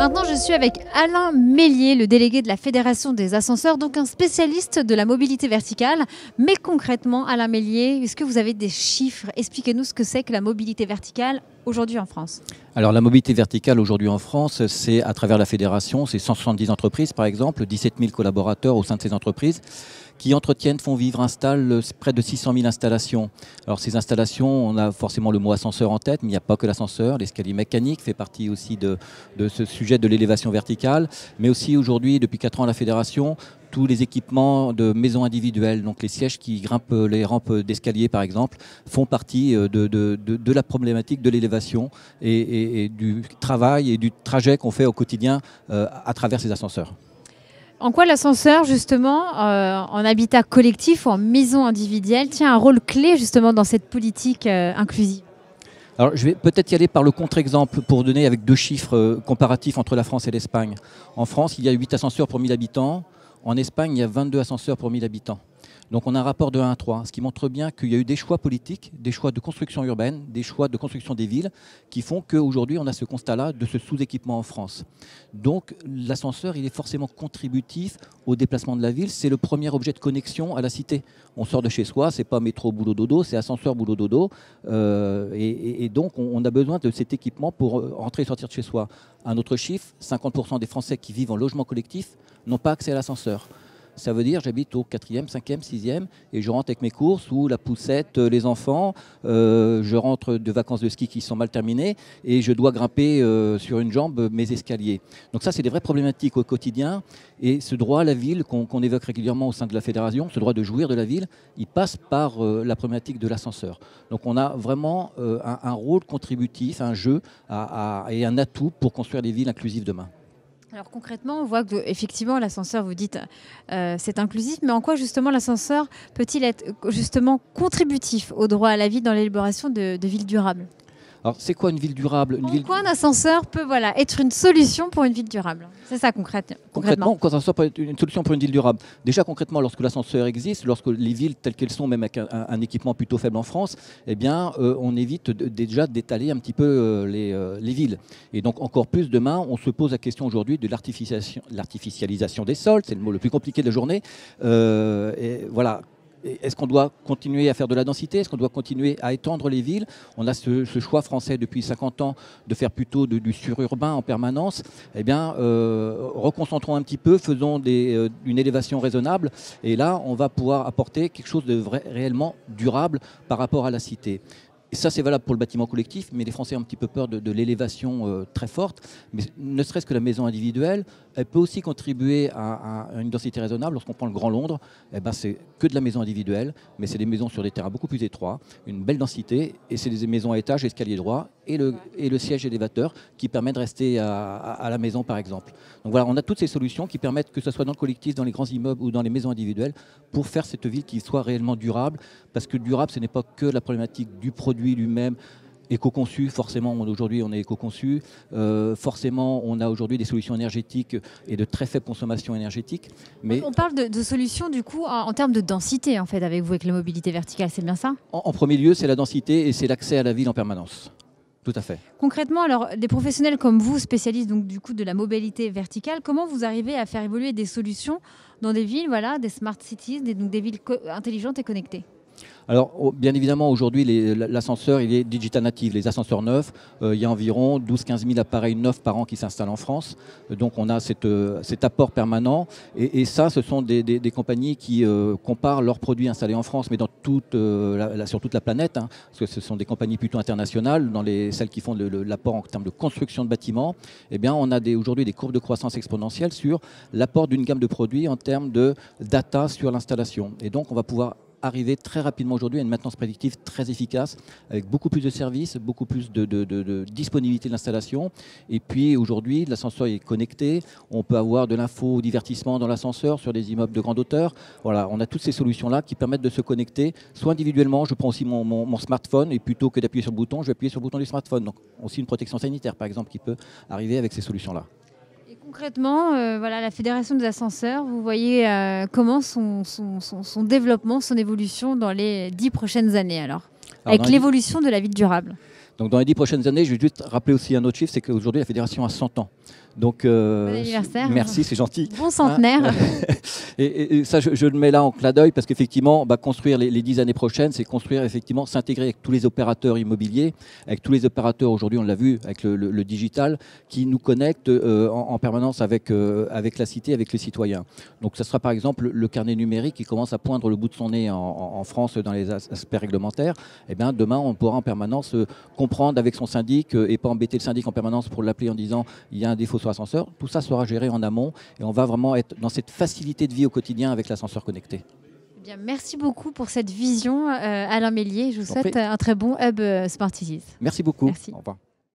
Maintenant, je suis avec Alain Mélier, le délégué de la Fédération des ascenseurs, donc un spécialiste de la mobilité verticale. Mais concrètement, Alain Mélier, est-ce que vous avez des chiffres? Expliquez-nous ce que c'est que la mobilité verticale aujourd'hui en France. Alors la mobilité verticale aujourd'hui en France, c'est à travers la fédération, c'est 170 entreprises par exemple, 17 000 collaborateurs au sein de ces entreprises qui entretiennent, font vivre, installent près de 600 000 installations. Alors ces installations, on a forcément le mot ascenseur en tête, mais il n'y a pas que l'ascenseur, l'escalier mécanique fait partie aussi de ce sujet de l'élévation verticale, mais aussi aujourd'hui, depuis 4 ans, la fédération, tous les équipements de maisons individuelles, donc les sièges qui grimpent les rampes d'escalier par exemple, font partie de la problématique de l'élévation et du travail et du trajet qu'on fait au quotidien à travers ces ascenseurs. En quoi l'ascenseur, justement, en habitat collectif ou en maison individuelle, tient un rôle clé justement dans cette politique inclusive? Alors, je vais peut-être y aller par le contre-exemple pour donner avec 2 chiffres comparatifs entre la France et l'Espagne. En France, il y a 8 ascenseurs pour 1000 habitants. En Espagne, il y a 22 ascenseurs pour 1000 habitants. Donc on a un rapport de 1 à 3, ce qui montre bien qu'il y a eu des choix politiques, des choix de construction urbaine, des choix de construction des villes qui font qu'aujourd'hui on a ce constat-là de ce sous-équipement en France. Donc l'ascenseur, il est forcément contributif au déplacement de la ville. C'est le premier objet de connexion à la cité. On sort de chez soi, c'est pas métro, boulot, dodo, c'est ascenseur, boulot, dodo. Et donc on a besoin de cet équipement pour rentrer et sortir de chez soi. Un autre chiffre, 50% des Français qui vivent en logement collectif n'ont pas accès à l'ascenseur. Ça veut dire j'habite au 4e, 5e, 6e et je rentre avec mes courses ou la poussette, les enfants. Je rentre de vacances de ski qui sont mal terminées et je dois grimper sur une jambe mes escaliers. Donc ça, c'est des vraies problématiques au quotidien. Et ce droit à la ville qu'on évoque régulièrement au sein de la fédération, ce droit de jouir de la ville, il passe par la problématique de l'ascenseur. Donc on a vraiment un rôle contributif, un jeu et un atout pour construire des villes inclusives demain. Alors concrètement, on voit que effectivement l'ascenseur, vous dites, c'est inclusif, mais en quoi justement l'ascenseur peut-il être justement contributif au droit à la vie dans l'élaboration de villes durables? Alors, c'est quoi une ville durable? Quoi un ascenseur peut être une solution pour une ville durable? C'est ça concrètement. Quand l'ascenseur peut être une solution pour une ville durable. Déjà concrètement, lorsque l'ascenseur existe, lorsque les villes telles qu'elles sont, même avec un équipement plutôt faible en France, eh bien, on évite déjà d'étaler un petit peu les villes. Et donc encore plus demain, on se pose la question aujourd'hui de l'artificialisation des sols. C'est le mot le plus compliqué de la journée. Et voilà. Est-ce qu'on doit continuer à faire de la densité? Est-ce qu'on doit continuer à étendre les villes? On a ce choix français depuis 50 ans de faire plutôt du sururbain en permanence. Eh bien, reconcentrons un petit peu, faisons une élévation raisonnable. Et là, on va pouvoir apporter quelque chose de réellement durable par rapport à la cité. Et ça, c'est valable pour le bâtiment collectif, mais les Français ont un petit peu peur de l'élévation très forte. Mais ne serait-ce que la maison individuelle, elle peut aussi contribuer à une densité raisonnable. Lorsqu'on prend le Grand Londres, eh ben, c'est que de la maison individuelle, mais c'est des maisons sur des terrains beaucoup plus étroits, une belle densité, et c'est des maisons à étage, escalier droit, et le siège élévateur qui permet de rester à la maison, par exemple. Donc voilà, on a toutes ces solutions qui permettent, que ce soit dans le collectif, dans les grands immeubles ou dans les maisons individuelles, pour faire cette ville qui soit réellement durable, parce que durable, ce n'est pas que la problématique du produit lui-même, éco-conçu, forcément aujourd'hui on est éco-conçu, forcément on a aujourd'hui des solutions énergétiques et de très faible consommation énergétique. Mais on parle de solutions du coup en termes de densité en fait avec vous, avec la mobilité verticale, c'est bien ça? En premier lieu, c'est la densité et c'est l'accès à la ville en permanence. Tout à fait. Concrètement, alors, des professionnels comme vous, spécialistes donc, du coup, de la mobilité verticale, comment vous arrivez à faire évoluer des solutions dans des villes, voilà, des smart cities, donc des villes intelligentes et connectées? Alors, bien évidemment, aujourd'hui, l'ascenseur, il est digital native. Les ascenseurs neufs, il y a environ 12-15 000 appareils neufs par an qui s'installent en France. Donc, on a cet apport permanent. Et ça, ce sont des compagnies qui comparent leurs produits installés en France, mais dans sur toute la planète, hein, parce que ce sont des compagnies plutôt internationales, celles qui font l'apport en termes de construction de bâtiments. Eh bien, on a aujourd'hui des courbes de croissance exponentielle sur l'apport d'une gamme de produits en termes de data sur l'installation. Et donc, on va pouvoir arriver très rapidement aujourd'hui à une maintenance prédictive très efficace, avec beaucoup plus de services, beaucoup plus de disponibilité de l'installation. Et puis aujourd'hui, l'ascenseur est connecté, on peut avoir de l'info divertissement dans l'ascenseur sur des immeubles de grande hauteur. Voilà, on a toutes ces solutions-là qui permettent de se connecter, soit individuellement, je prends aussi mon smartphone, et plutôt que d'appuyer sur le bouton, je vais appuyer sur le bouton du smartphone. Donc aussi une protection sanitaire, par exemple, qui peut arriver avec ces solutions-là. Concrètement, voilà, la Fédération des ascenseurs, vous voyez comment son développement, son évolution dans les 10 prochaines années alors avec l'évolution de la ville durable? Donc dans les 10 prochaines années, je vais juste rappeler aussi un autre chiffre, c'est qu'aujourd'hui la fédération a 100 ans. Donc, bon anniversaire. Merci, c'est gentil. Bon centenaire. Hein et ça, je le mets là en clin d'œil parce qu'effectivement, construire les 10 années prochaines, c'est construire, effectivement, s'intégrer avec tous les opérateurs immobiliers, avec tous les opérateurs aujourd'hui, on l'a vu, avec le digital, qui nous connectent en permanence avec la cité, avec les citoyens. Donc, ça sera par exemple le carnet numérique qui commence à poindre le bout de son nez en France dans les aspects réglementaires. Eh bien, demain, on pourra en permanence comprendre avec son syndic et pas embêter le syndic en permanence pour l'appeler en disant il y a un défaut sur l'ascenseur. Tout ça sera géré en amont et on va vraiment être dans cette facilité de vie au quotidien avec l'ascenseur connecté. Eh bien, merci beaucoup pour cette vision, Alain Mélier. Je vous souhaite un très bon hub Smart Cities. Merci beaucoup. Merci. Au revoir.